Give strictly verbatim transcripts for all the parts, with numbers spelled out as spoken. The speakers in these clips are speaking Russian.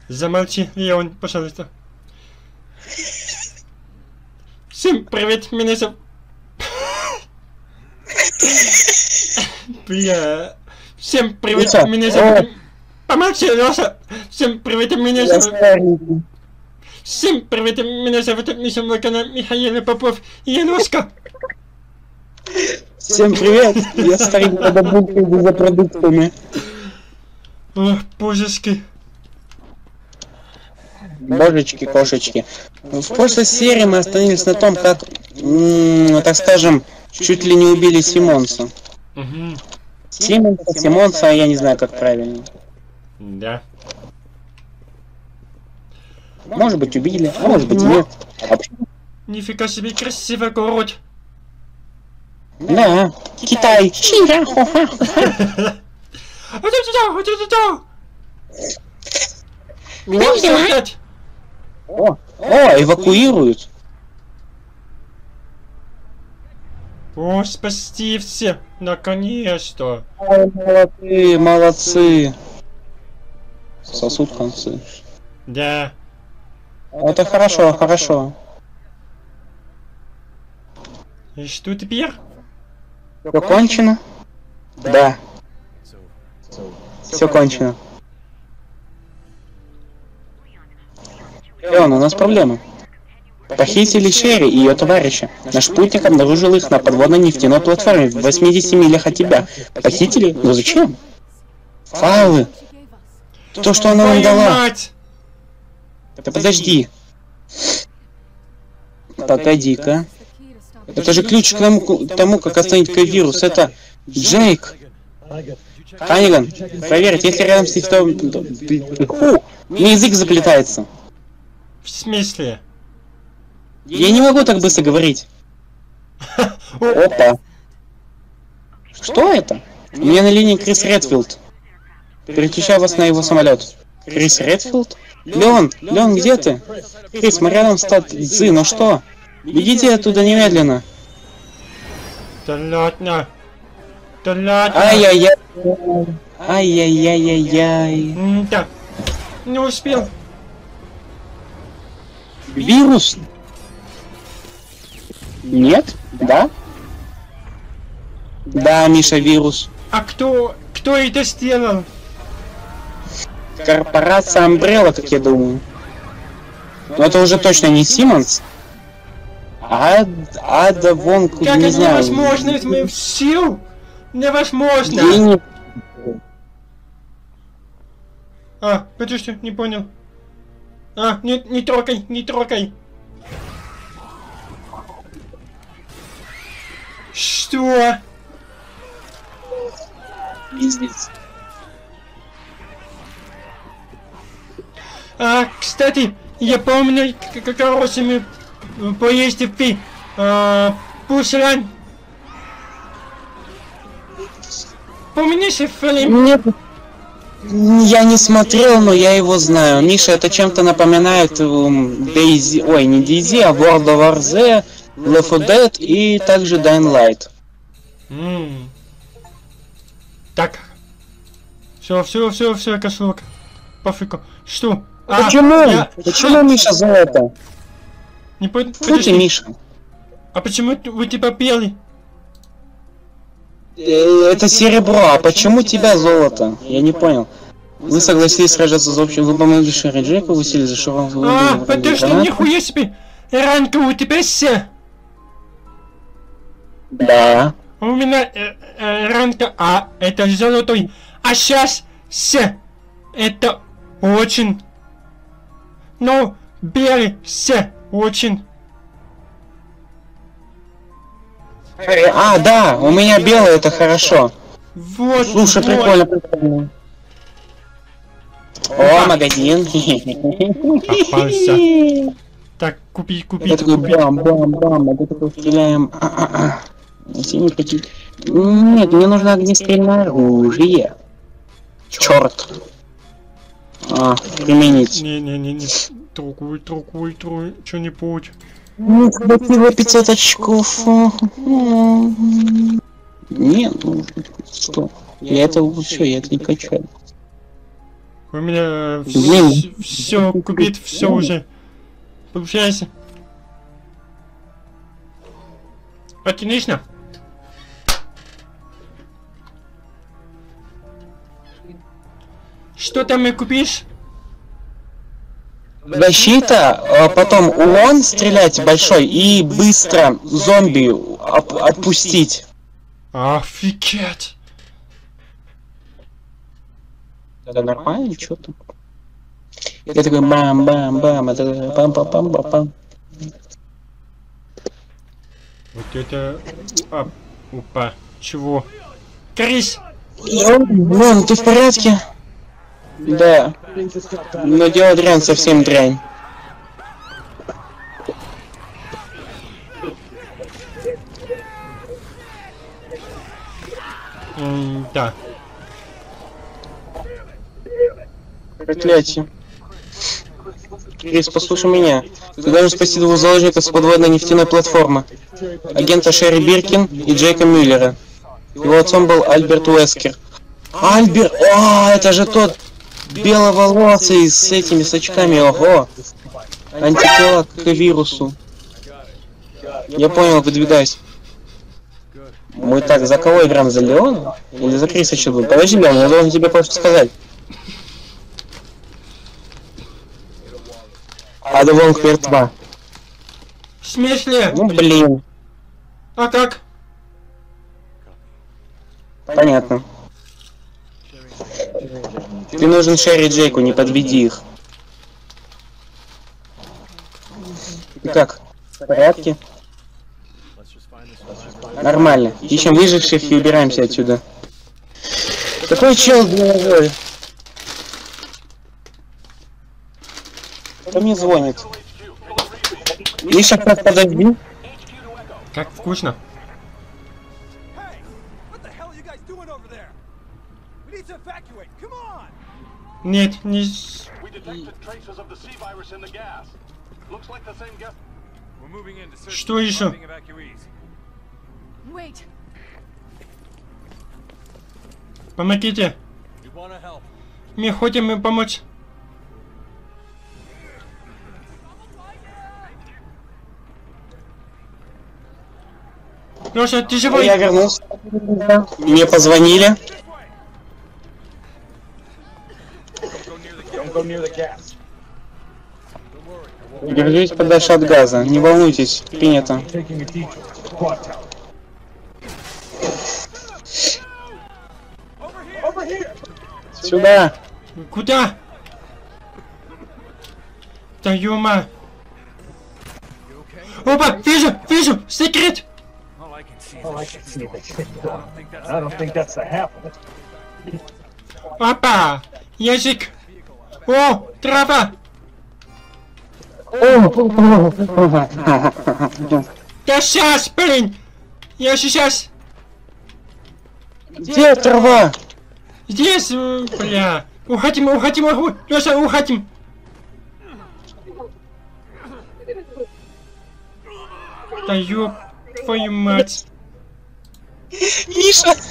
Замолчи, Леон, пожалуйста. Всем привет, меня зовут... Бля... Всем привет, Леша, меня зовут... Помолчи, Леша! Всем привет, меня зовут... Всем привет, меня зовут Миша Михаил Попов и Янушка. Всем привет, я старик по бабульке за продуктами. Ох, божечки. Божечки, кошечки. В прошлой серии мы остановились на том, как, так скажем, чуть ли не убили Симонса. Угу. Симонса, Симонса, я не знаю, как правильно. Да. Может быть, убили, а может быть, нет. А нифига себе красивый город. Да, Китай. О, о, эвакуируют. О, спасти все, наконец-то. Молодцы, молодцы. Сосуд концы. Да. Это хорошо, хорошо. И что теперь? Все кончено? Да. Все кончено. Леон, у нас проблема. Похитили Шерри и ее товарища. Наш спутник обнаружил их на подводной нефтяной платформе в восьмидесяти милях от тебя. Похитили? Но зачем? Файлы. То, что она нам дала. Да подожди. Погоди-ка. Это же ключ к тому, к тому, как остановить К-вирус. Это Джейк. Ханиган, проверить, если рядом с нефтяным... Фу, мне язык заплетается. В смысле? Я не могу так быстро говорить. Опа. Что это? У меня на линии Крис Редфилд. Переключаю вас на его самолет. Крис Редфилд? Леон, Леон, где ты? Крис, мы рядом с Цзы, ну что? Бегите оттуда немедленно. Да ладно. Да ладно. Ай-яй-яй. Ай-яй-яй-яй-яй. Да. Не успел. Вирус? Нет? Да? Да, Миша, вирус. А кто... кто это сделал? Корпорация Umbrella, как я думаю. Но это уже точно не Симмонс. А... Ада Вонг, как не это знаю. невозможно из моих сил? Невозможно. Я не... А, подожди, не понял. А, не, не трогай, не трогай. Что? Пиздец. А, кстати, я помню, как короче мы поездили в а, Пушран. Помнишь фильм? Нет. Я не смотрел, но я его знаю. Миша, это чем-то напоминает Дейзи... Ой, не Дейзи, а World of War Z, Left four Dead и также Dying Light. Mm. Так. Все, все, все, все, кошелок. Пофигу. Что? А, Почему? Я... Почему, Миша, золото? Не по... Фу ты, Миша. А почему вы типа пели? Это серебро, а почему тебя золото? Я не понял. Вы согласились сражаться за общим, вы помогли Шерри Джейку, вы сели за шуром. А, подожди, нихуя себе! Ранка у тебя все! Да. У меня э, э, ранка А, это золотой. А сейчас С, это очень. Ну, белый С, очень. А, да, у меня белый, это хорошо. Вот. Слушай, вот. прикольно, прикольно. О, магазин. Попался. Так, купи, купи, Это такой купи. бам, бам, бам, это такой стреляем. А-а-а. Если не хотите... Нет, мне нужно огнестрельное оружие. Черт. А, применить. Не-не-не-не. Другой, другой, другой, что-нибудь. Ну, хватило пятьсот очков. Нет, ну что? Я это все, я это не качаю. У меня Блин. все купит, все уже. Получается. Отлично. Что там и купишь? Защита, а потом урон стрелять большой и быстро зомби оп отпустить. Офигеть. Да нормально, что там? Я такой бам-бам-бам, это пам-пам-пам-пам. Вот это... А, опа. Чего? Крис! Вон, ты в порядке? Да. Но дело дрянь, совсем дрянь. М, да. Проклятие. Крис, послушай меня. Ты должен спасти двух заложников с подводной нефтяной платформы. Агента Шерри Биркин и Джейка Мюллера. Его отцом был Альберт Уэскер. Альберт! О, это же тот беловолосый с этими с очками. Ого! Антитела к вирусу. Я понял, выдвигайся. Мы так, за кого играем? За Леона? Или за Криса Чилду? Подожди, Леон, я должен тебе кое-что сказать. Ада Вонг мертва. В смысле? Ну блин. А как? Понятно. Ты нужен Шерри и Джейку, не подведи их. Итак, в порядке? Нормально. Ищем выживших и убираемся отсюда. Какой чел головой? Кто мне звонит? Миша, как подожди. Как вкусно. Нет, не... с- Что еще? Помогите. Мы хотим помочь. Леша, ты живой? Я вернулся. Мне позвонили. Держись подальше от газа. Не волнуйтесь, принято. Сюда. Куда? Да ё-ма. Опа, вижу, вижу, секрет. Опа, язык. О, трава. Да сейчас, блин. Я сейчас. Где трава? Здесь, э, бля. Уходим, уходим, уходим. Леша, уходим. Да ёб твою мать. Миша!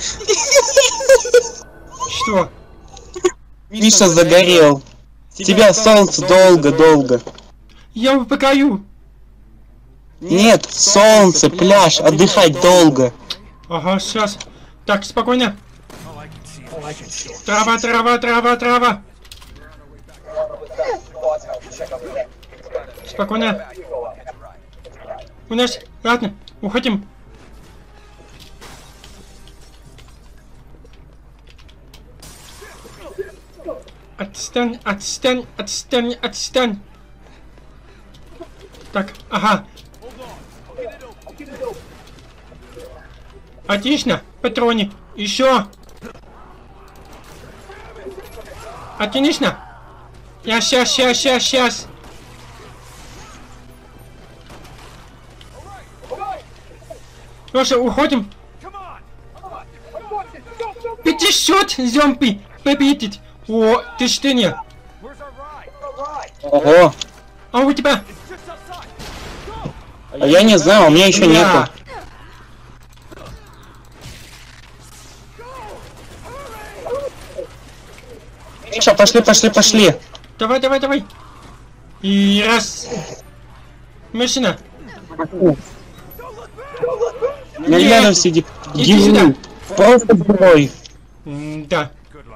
Что? Миша загорел. Тебя солнце долго-долго. Я упокою. Нет, солнце, пляж, отдыхать долго. Ага, сейчас. Так, спокойно. Трава, трава, трава, трава. Спокойно. У нас... Ладно, уходим. Отстань, отстань, отстань, отстань. Так, ага. Отлично, патроны. Еще. Отлично. Я сейчас, сейчас, сейчас, сейчас. Леша, уходим. пятьсот зомби победить. О, ты что не? Ого. А у тебя? А я не знаю, у меня еще нету. Миша, пошли, пошли, пошли. Давай, давай, давай. И раз. Машина. Не рядом сиди. Иди сюда. Просто герой. М, Да.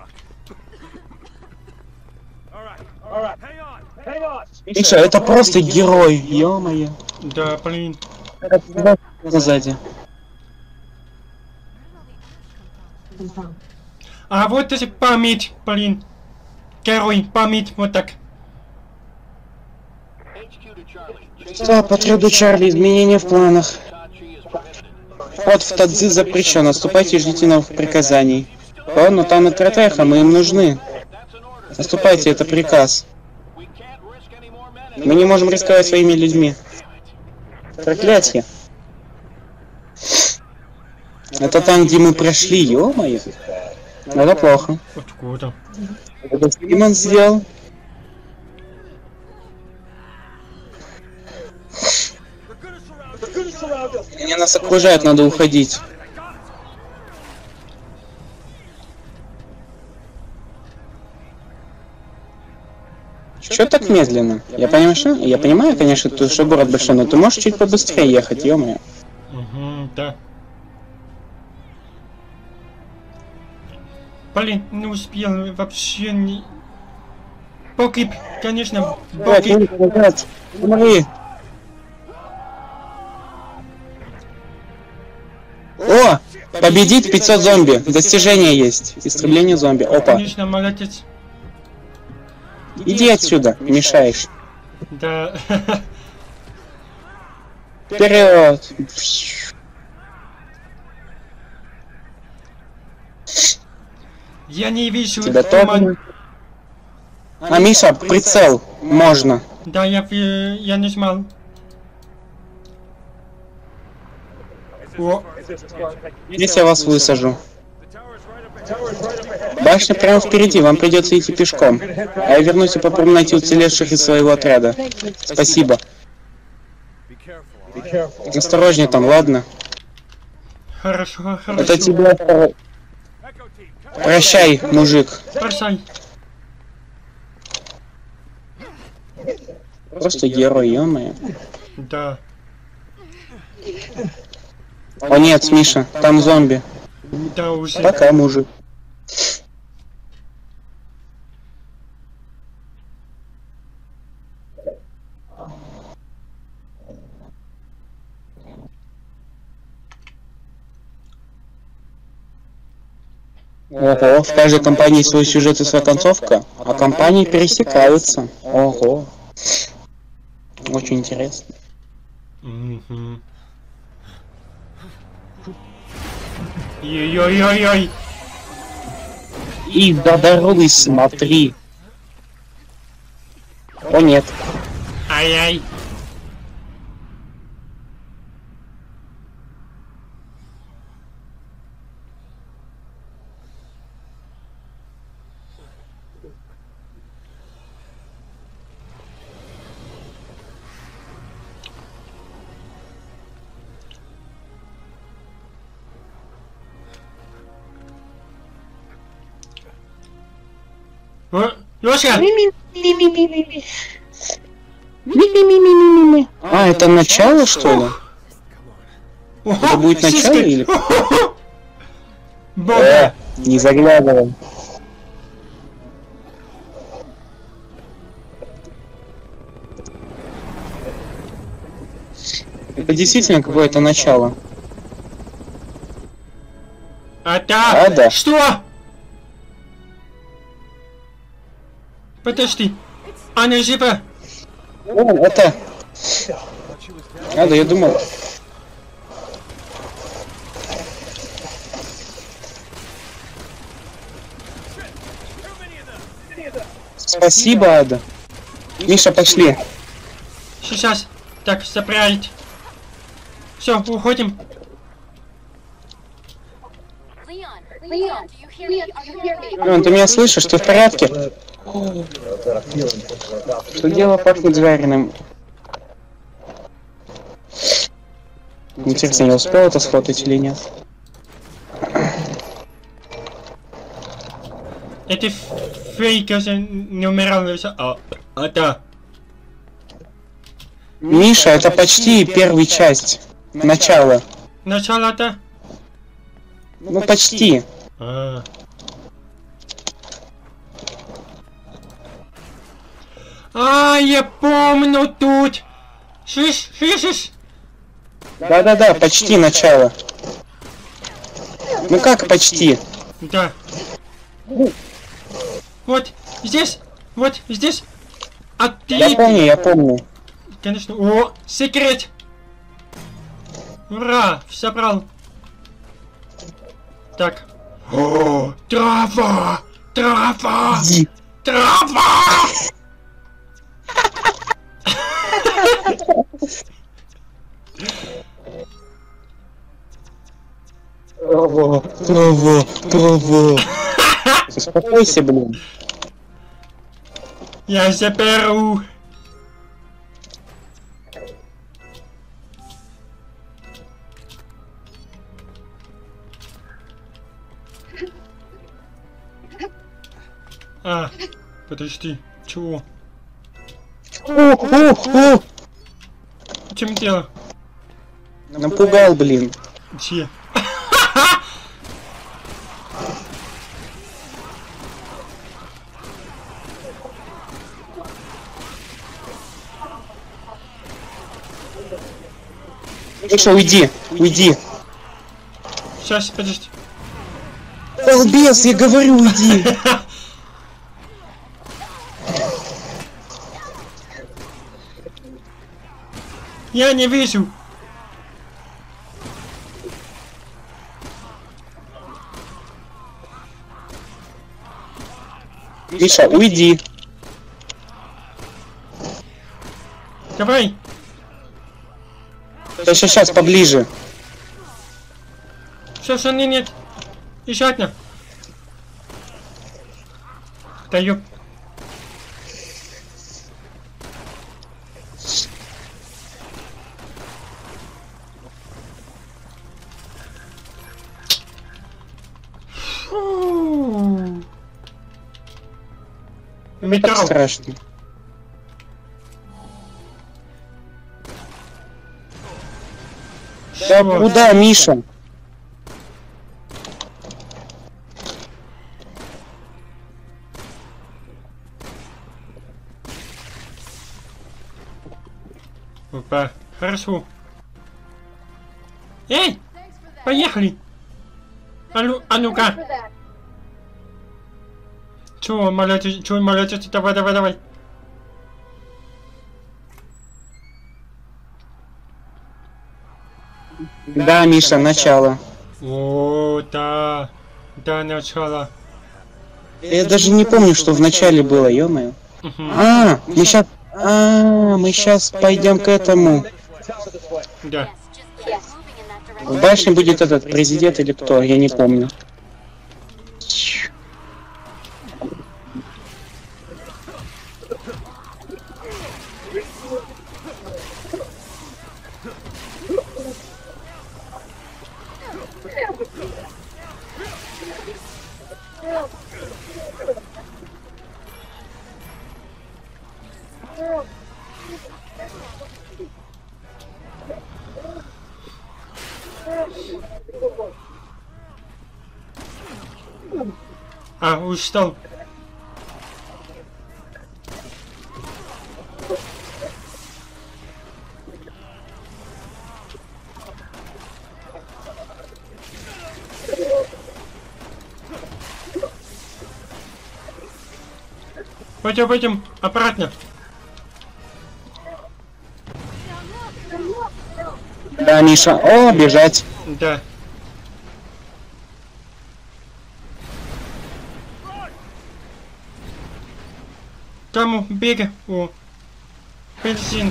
Миша, это просто герой. Ё-моё. Да, блин. Сзади. А вот это память, блин. Герой, память, вот так. Да, по трёду Чарли, изменения в планах. Вход в Тадзи запрещен, наступайте и ждите новых приказаний. О, но там и Третеха, мы им нужны. Наступайте, это приказ. Мы не можем рисковать своими людьми. Проклятье. Это там, где мы прошли, ё-моё. Это плохо. Откуда? Это Симон сделал. Они нас окружают, надо уходить. Чё так медленно? Я понимаю, что? Я понимаю, конечно, ты, что город большой, но ты можешь чуть побыстрее ехать, ё-моё. Угу, да. Блин, не успел вообще не... Погиб, конечно, погиб. Смотри. О! Победить пятьсот зомби. Достижение есть. Истребление зомби. Опа. Конечно, молодец. Иди отсюда, мешаешь. Да. Вперед! Я не вижу. Тебя тоже. А, Миша, прицел. Можно. Да, я, э, я не знал. О, Здесь я вас высажу. Башня прямо впереди, вам придется идти пешком. А я вернусь и попробую найти уцелевших из своего отряда. Спасибо. Осторожнее там, ладно? хорошо, хорошо. Это тебе... Прощай, мужик. Прощай. Просто герой, ё-моё. Да. О нет, Миша, там зомби. Да уже. Пока, мужик. Ого, в каждой компании свой сюжет и своя концовка, а компании пересекаются. Ого. Очень интересно. Угу. Ой-ой-ой-ой. И до дороги смотри. О нет. Ай-яй. О, Лёшка! А, это начало, что ли? Это будет начало или... Э, не заглядывай. Это действительно какое-то начало. А да? А, да. Что? Подожди. Она жива. О, это... А, да, я думал... Спасибо, Ада. Миша, пошли. Сейчас. Так, забрать. Все, уходим. Леон, ты меня слышишь? Ты в порядке? Что дело пахнет жареным? Интересно, я успел это сфотать или нет? Эти фейки уже не умирали все. А, это... Миша, это почти первая часть. Начало. Начало-то? Ну почти. А. А, я помню тут. Слышь, слышишь? Да-да-да, почти начало. Ну как почти? Да. Вот здесь, вот здесь. А ты... Я помню, я помню. Конечно. О, секрет. Ура, все брал. Так. О, трава, трава, Иди. трава. Трава, трава, трава. Успокойся, блин. Я заберу. А, подожди, чего? О, о, о! В чем дело? Напугал, блин. Где? Миша, уйди, уйди. Сейчас, подожди. Балбес, я говорю, уйди. Я не вижу. Миша, уйди. Давай. Сейчас, сейчас, поближе. Все, что не нет. Еще одна. Да ёп. Фу. Так Метро. страшно. Да Чего? куда, Миша? Опа, хорошо. Эй, поехали. А ну, а ну-ка. Чего, молодец, чего, молодец, давай, давай, давай. Да, Миша, начало. О, да, да, начало. Я даже не помню, что в начале было, ё-моё. Угу. А, мы сейчас... А, мы сейчас пойдем к этому. Да. В башне будет этот президент или кто, я не помню. А, устал. Пойдем, пойдем, обратно. Да, Миша. О, бежать. Да. Кому бега? О, бензин.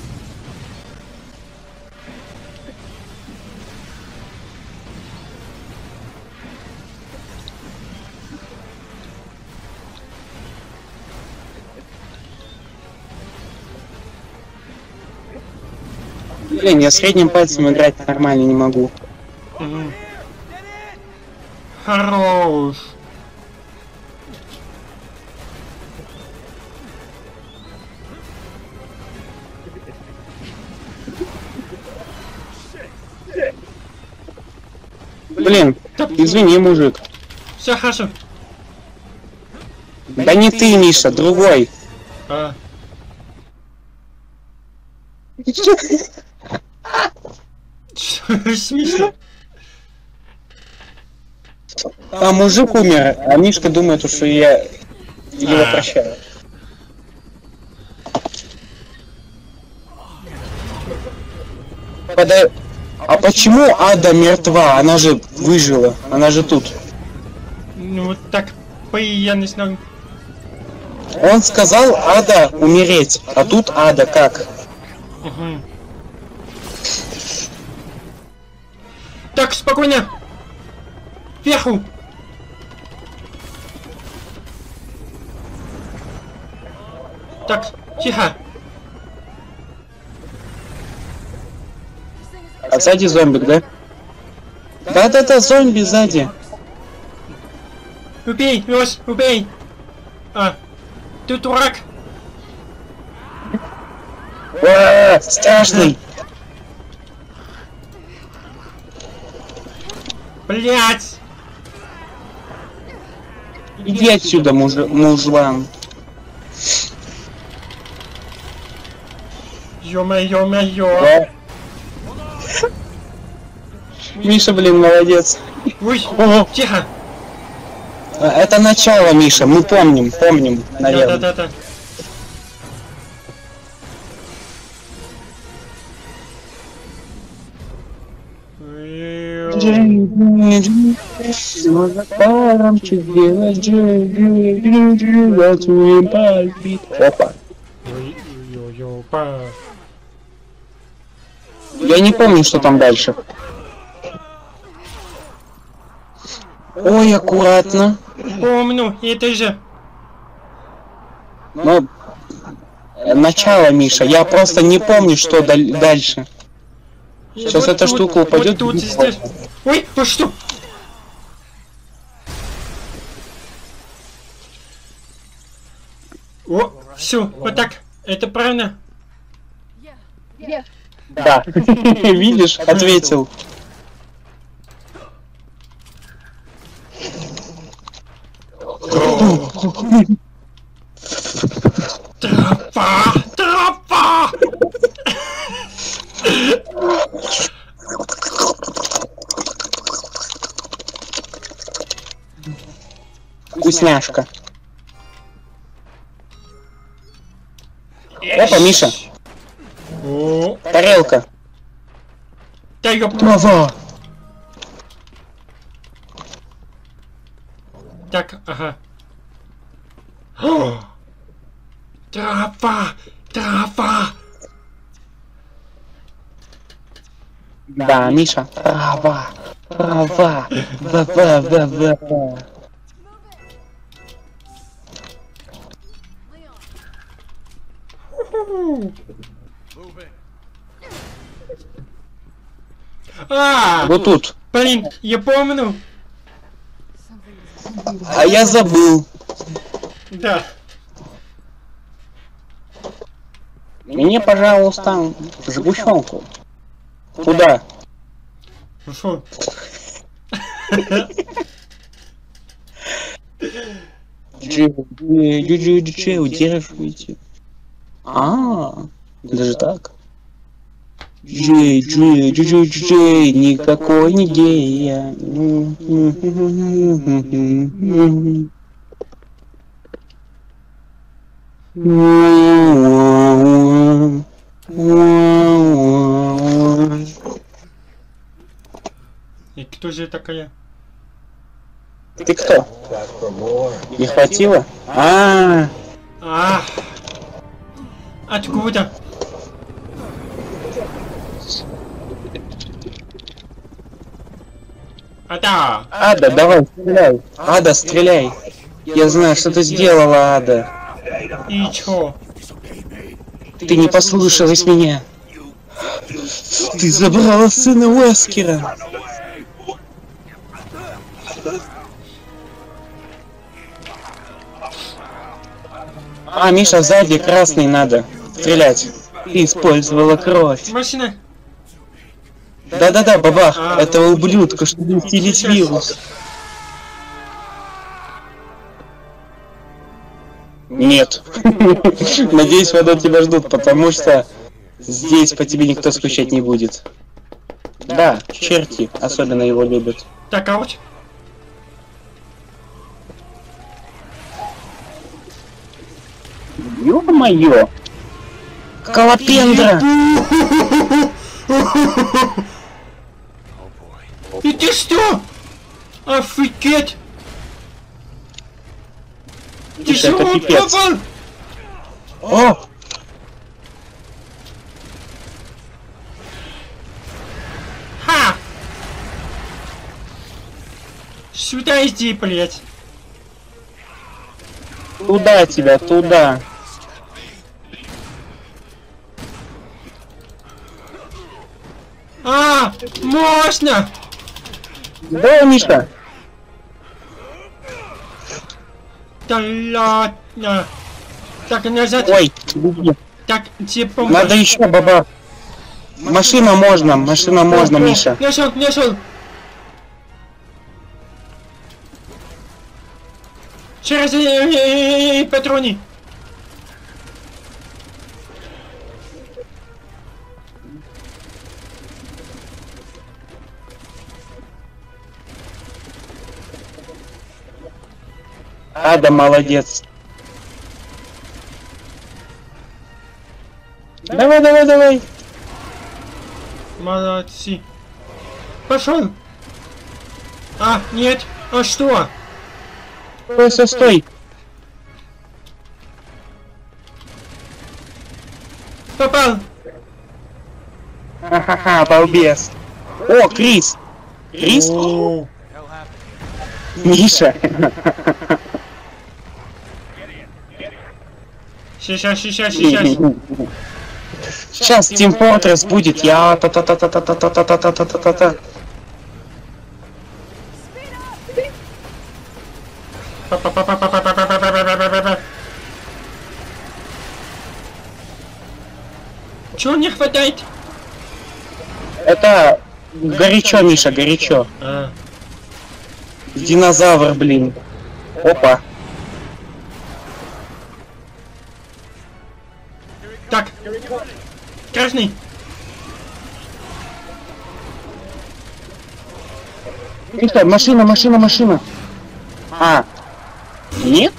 Блин, я средним пальцем играть нормально не могу. Угу. Хорош. Блин, извини, мужик. Все хорошо. Да не ты, Миша, другой. А. Смешно. А мужик умер, а Мишка думает, что я его прощаю. Подай... А почему Ада мертва? Она же выжила. Она же тут. Ну вот так, по я не знаю. Он сказал Ада умереть, а тут Ада как? Угу. Так, спокойно. Вверху. Так, тихо. А сзади зомбик, да? Да-да-да, зомби сзади. Убей, Лёш, убей. А, ты дурак. Уа, страшный. Блять. Иди отсюда, муж... мужлан. Ё-моё-моё. Да. Миша, блин, молодец. Ой, О, тихо. это начало, Миша, мы помним, помним, наверное. Да-да-да-да. Опа. Ой-ой-ой-опа. Я не помню, что там дальше. Ой, аккуратно. Помню, это же. Но... э, Начало, Миша, я просто не помню, что даль- дальше. Сейчас Вот эта тут, штука упадет. Вот тут и здесь. Ой, а что? О, все, вот так. Это правильно? Да. Видишь, ответил. Тропа! Тропа! Вкусняшка. Опа, Миша. О, Тарелка. да ёп. Трава. Так, ага. О! Трава! Трава! Да, Миша. Трава. Трава. Ва-ва-ва-ва-ва. А, Вот тут. блин, я помню. А я забыл. Да. Мне, пожалуйста, сгущенку. Куда? Ну шо? Джи-джи-джи, удерживайте. А, даже так. Джей, Джей, Джей, Джей, никакой не гея. И кто же такая? Ты кто? Не хватило? А, А, откуда? А да. Ада, давай, стреляй. Ада, стреляй. Я знаю, что ты сделала, Ада. И чё? Ты не послушалась меня. Ты забрала сына Уэскера. А, Миша, сзади красный надо стрелять. Ты использовала кровь. Машина. Да-да-да, бабах, А, этого ублюдка, чтобы усилить вирус. Нет. Надеюсь, вода тебя ждут, потому что здесь по тебе никто скучать не будет. Да, черти особенно его любят. Так, ауч. Ё-моё! Колопендра! И ты что? Офигеть! Ты Это чего пипец. попал? О! Ха! Сюда иди, блять. Туда тебя, туда. А, мощно! Да, Миша? Да ладно. Так, назад. Ой, беги. Так, типа... Надо еще, баба. Машина можно, машина можно, Миша. Нашел, нашел. Через э, патроны. Ада, молодец. Давай, давай, давай. Молодцы. Пошел. А, нет. А что? Стой, стой, стой. Попал. Ха-ха-ха, балбес. О, Крис. Крис? О, Миша. Сейчас, сейчас, сейчас. Сейчас Team Fortress будет. Я та-та-та-та-та-та-та-та-та-та-та-та. Чего не хватает? Это горячо, Миша, горячо. А, Динозавр, блин. Опа. так. Красный. Миша, машина, машина, машина. А. Нет?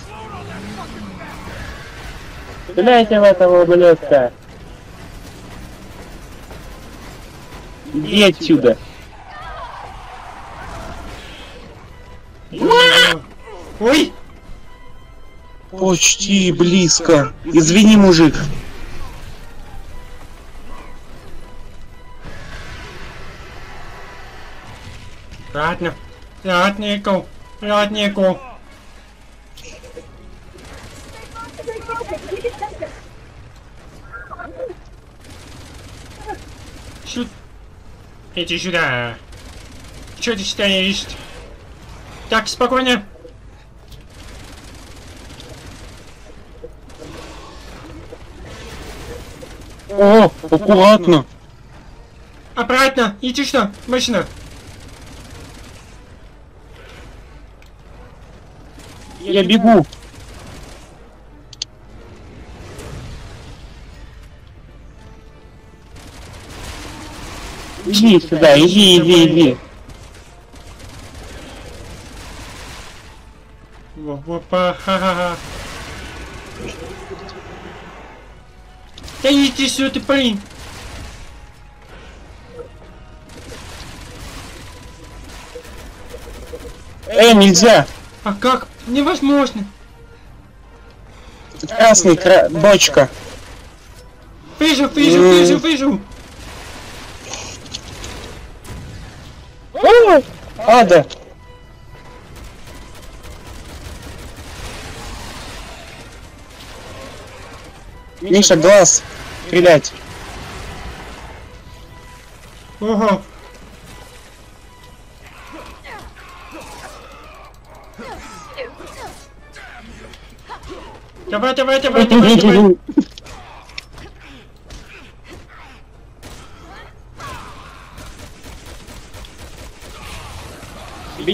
Стреляйте в этого ублюдка. Иди отсюда. Ой. Почти близко. Извини, мужик. Ладно. Ладненько. Ладненько. Сюда. Иди сюда. Че ты стоишь? Так, спокойно. О, аккуратно. Обратно. Иди что? Машина. Я бегу. Иди сюда, иди, иди, иди. Опа, ха-ха-ха. Да иди сюда, блин. Эй, нельзя. А как? Невозможно. Красный кра... бочка. Вижу, вижу, М. вижу, вижу. О, Ада. Миша, глаз. Стрелять. Ого. Давай, давай, давай, давай, давай.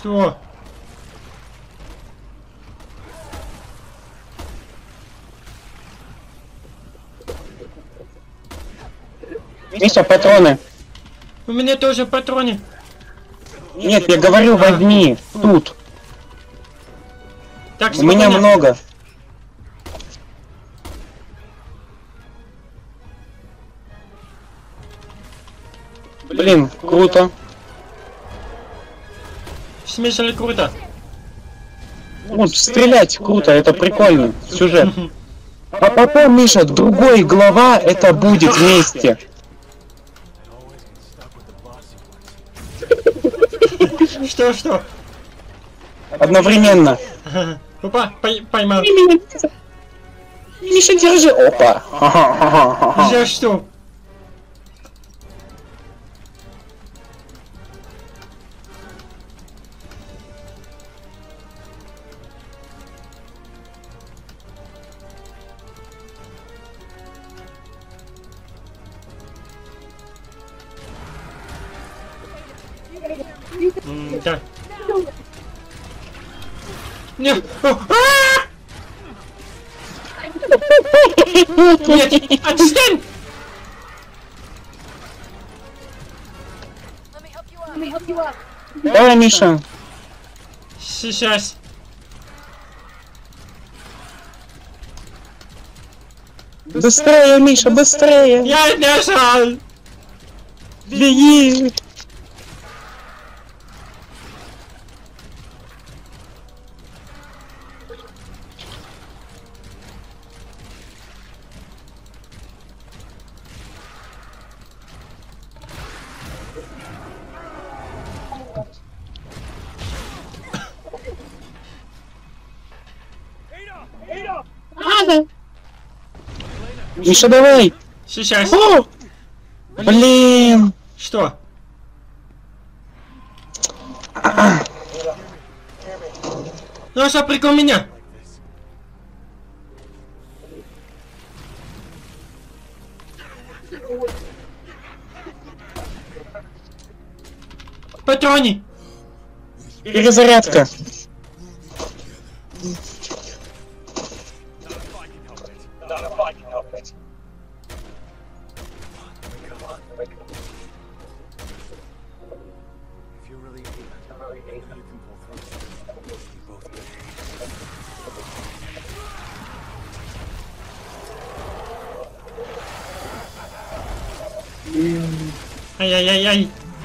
Что? Миша, патроны. У меня тоже патроны. Нет, я говорю, возьми. Тут. Так, У меня спокойно. много. Блин, круто. В смысле круто? Ну, стрелять круто, это прикольно. Сюжет. А потом, Миша, другой глава, это будет вместе. Что, что? Одновременно. Опа, пой- поймал. Миша, держи. Опа. За что? М, Да. Не. О, а! Нет, отстань! Let me help you up. Давай, Миша. Сейчас. Быстрее, Миша, быстрее. Я нажал! Беги. Миша, давай. Сейчас. О! Блин. Что? Ну что, прикол меня? Патроны! Перезарядка. Ай-яй-яй-яй.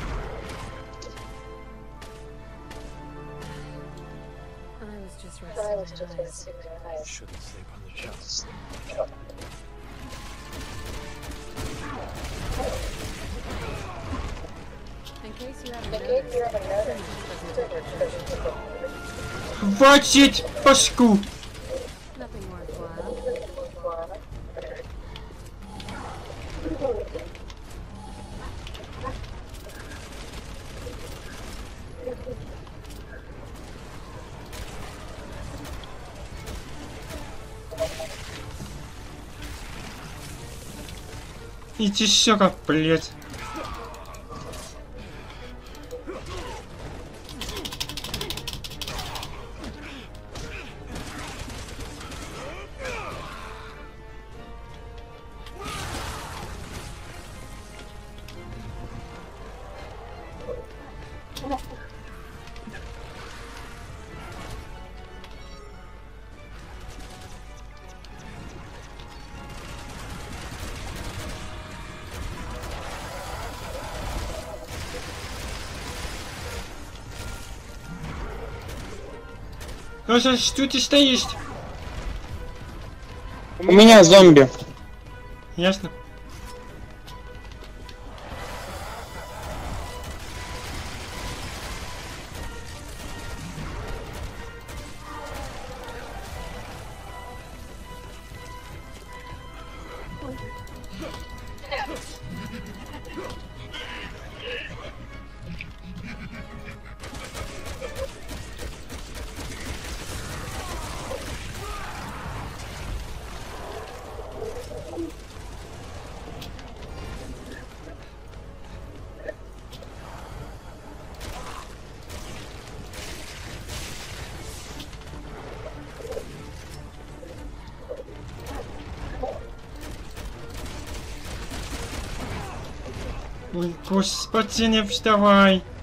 I was just resting my eyes. Shouldn't sleep on the job. In case you haven't noticed, Хватит пашку! nothing worthwhile. Иди сюда, блядь. Ну что, что ты стоишь? У меня зомби. Ясно. Ой, господи, не вставай.